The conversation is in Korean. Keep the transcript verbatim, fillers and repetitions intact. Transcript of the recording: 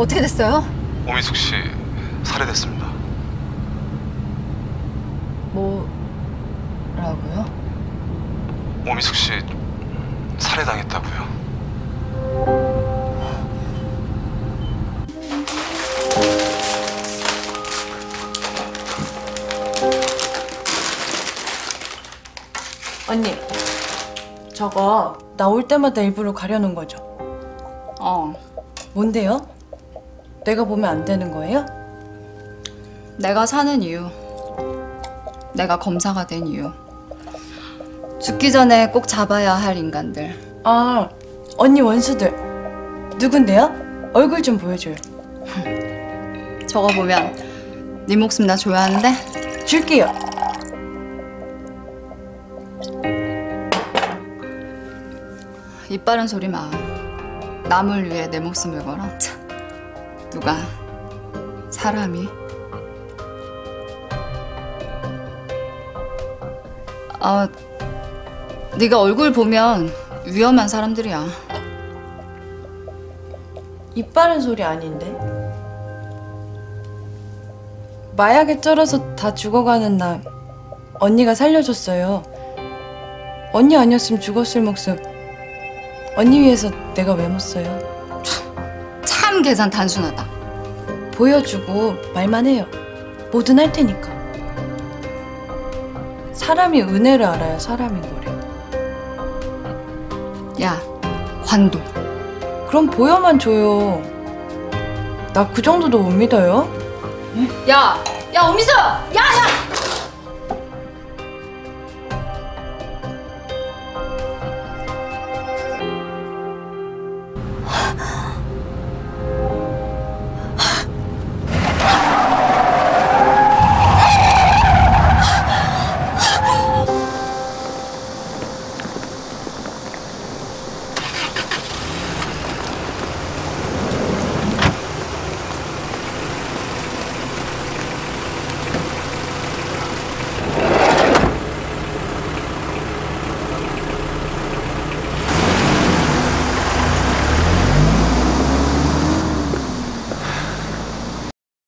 어떻게 됐어요? 오미숙 씨 살해됐습니다. 뭐라고요? 오미숙 씨 살해당했다고요. 언니, 저거 나 올 때마다 일부러 가려놓은 거죠? 어. 뭔데요? 내가 보면 안 되는 거예요? 내가 사는 이유. 내가 검사가 된 이유. 죽기 전에 꼭 잡아야 할 인간들. 아, 언니 원수들. 누군데요? 얼굴 좀 보여줘요. 저거 보면 네 목숨 나 줘야 하는데? 줄게요. 입 바른 소리 마. 남을 위해 내 목숨을 걸어? 참. 누가? 사람이? 아, 네가 얼굴 보면 위험한 사람들이야. 입 바른 소리 아닌데? 마약에 쩔어서 다 죽어가는 나 언니가 살려줬어요. 언니 아니었으면 죽었을 목숨 언니 위해서 내가 왜 못 써요? 참 계산 단순하다. 보여주고 말만 해요. 뭐든 할 테니까. 사람이 은혜를 알아야 사람인 거래. 야, 관도. 그럼 보여만 줘요. 나 그 정도도 못 믿어요? 야, 야, 오미수! 야, 야!